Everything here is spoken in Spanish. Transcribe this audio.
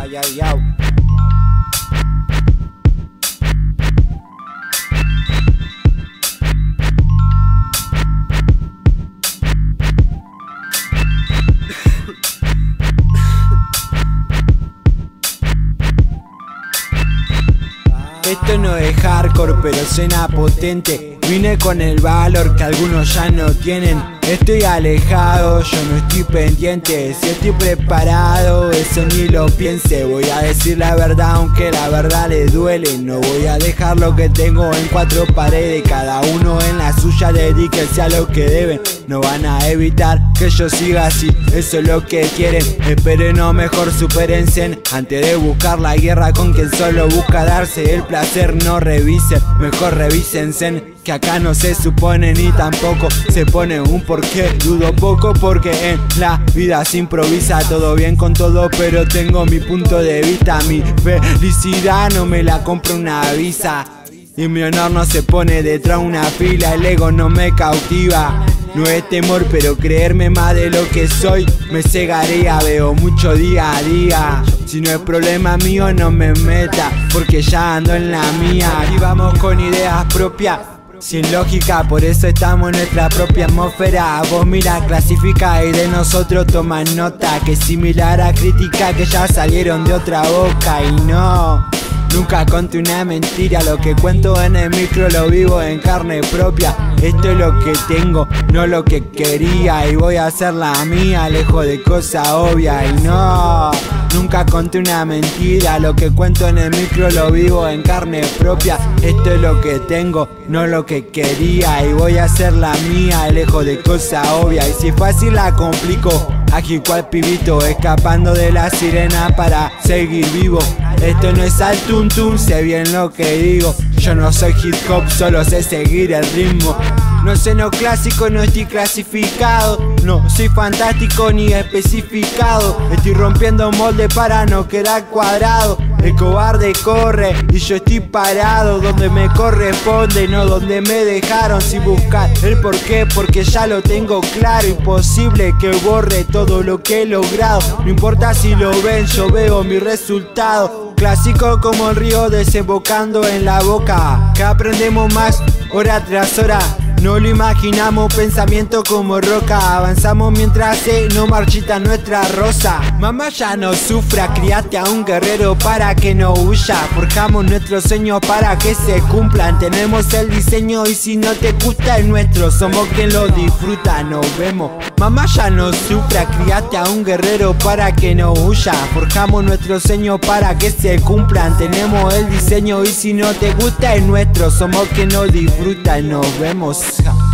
Esto no es hardcore, pero suena potente. Vine con el valor que algunos ya no tienen. Estoy alejado, yo no estoy pendiente. Si estoy preparado, eso ni lo piense. Voy a decir la verdad aunque la verdad le duele. No voy a dejar lo que tengo en cuatro paredes. Cada uno en la suya dedíquese a lo que deben. No van a evitar que yo siga así, eso es lo que quieren. Esperen o mejor supérense antes de buscar la guerra con quien solo busca darse el placer. No revisen, mejor revísense, que acá no se supone ni tampoco se pone un porqué. Dudo poco porque en la vida se improvisa. Todo bien con todo, pero tengo mi punto de vista. Mi felicidad no me la compra una visa, y mi honor no se pone detrás de una fila. El ego no me cautiva, no es temor, pero creerme más de lo que soy me cegaría. Veo mucho día a día. Si no es problema mío no me meta, porque ya ando en la mía. Aquí vamos con ideas propias, sin lógica, por eso estamos en nuestra propia atmósfera. Vos mira, clasifica y de nosotros toma nota, que es similar a crítica que ya salieron de otra boca. Y no, nunca conté una mentira, lo que cuento en el micro lo vivo en carne propia. Esto es lo que tengo, no lo que quería, y voy a hacer la mía, lejos de cosas obvias. Y no, nunca conté una mentira, lo que cuento en el micro lo vivo en carne propia. Esto es lo que tengo, no lo que quería, y voy a hacer la mía, lejos de cosas obvias. Y si fácil la complico, ágil cual pibito, escapando de la sirena para seguir vivo. Esto no es al tum tum, sé bien lo que digo. Yo no soy hip hop, solo sé seguir el ritmo. No sé no clásico, no estoy clasificado. No soy fantástico ni especificado. Estoy rompiendo molde para no quedar cuadrado. El cobarde corre y yo estoy parado donde me corresponde, no donde me dejaron. Sin buscar el porqué, porque ya lo tengo claro. Imposible que borre todo lo que he logrado. No importa si lo ven, yo veo mi resultado. Clásico como el río desembocando en la boca, que aprendemos más hora tras hora. No lo imaginamos, pensamiento como roca. Avanzamos mientras no marchita nuestra rosa. Mamá ya no sufra, criaste a un guerrero para que no huya. Forjamos nuestros sueños para que se cumplan. Tenemos el diseño y si no te gusta el nuestro, somos quien lo disfruta. Nos vemos. Mamá ya no sufra, criaste a un guerrero para que no huya. Forjamos nuestros sueños para que se cumplan. Tenemos el diseño y si no te gusta el nuestro, somos quien lo disfruta. Nos vemos.